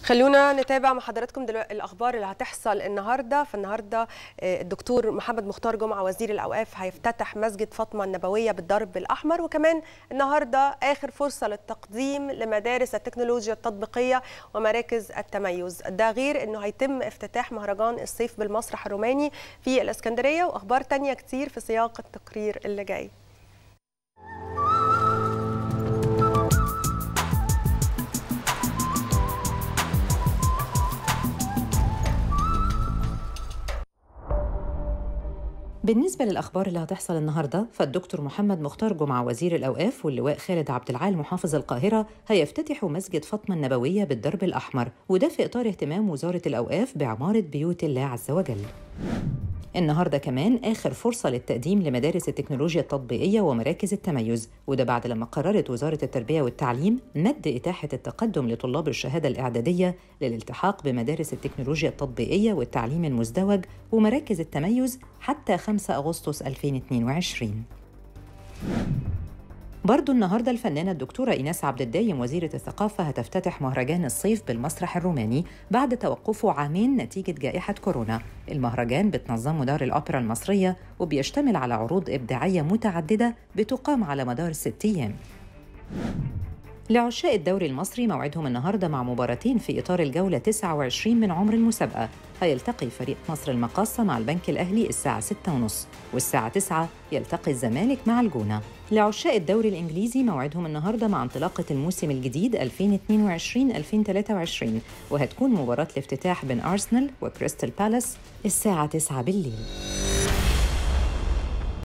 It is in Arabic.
خلونا نتابع مع حضراتكم دلوقتي الأخبار اللي هتحصل النهاردة. فالنهاردة الدكتور محمد مختار جمعة وزير الأوقاف هيفتتح مسجد فاطمة النبوية بالدرب الأحمر، وكمان النهاردة آخر فرصة للتقديم لمدارس التكنولوجيا التطبيقية ومراكز التميز. ده غير أنه هيتم افتتاح مهرجان الصيف بالمسرح الروماني في الإسكندرية، وأخبار تانية كتير في سياق التقرير اللي جاي. بالنسبة للأخبار اللي هتحصل النهاردة، فالدكتور محمد مختار جمعة وزير الأوقاف واللواء خالد عبد العال محافظ القاهرة هيفتتحوا مسجد فاطمة النبوية بالدرب الأحمر، وده في إطار اهتمام وزارة الأوقاف بعمارة بيوت الله عز وجل. النهاردة كمان آخر فرصة للتقديم لمدارس التكنولوجيا التطبيقية ومراكز التميز، وده بعد لما قررت وزارة التربية والتعليم مد إتاحة التقدم لطلاب الشهادة الإعدادية للالتحاق بمدارس التكنولوجيا التطبيقية والتعليم المزدوج ومراكز التميز حتى 5 أغسطس 2022. برضو النهاردة الفنانة الدكتورة إيناس عبد الدايم وزيرة الثقافة هتفتتح مهرجان الصيف بالمسرح الروماني بعد توقفه عامين نتيجة جائحة كورونا. المهرجان بتنظمه دار الأوبرا المصرية وبيشتمل على عروض إبداعية متعددة بتقام على مدار 6 أيام. لعشاق الدوري المصري موعدهم النهاردة مع مباراتين في إطار الجولة 29 من عمر المسابقة. هيلتقي فريق مصر المقاصة مع البنك الأهلي الساعة 6:30، والساعة 9 يلتقي الزمالك مع الجونة. لعشاق الدوري الإنجليزي موعدهم النهاردة مع انطلاقة الموسم الجديد 2022-2023، وهتكون مباراة الافتتاح بين أرسنال وكريستال بالاس الساعة 9 بالليل.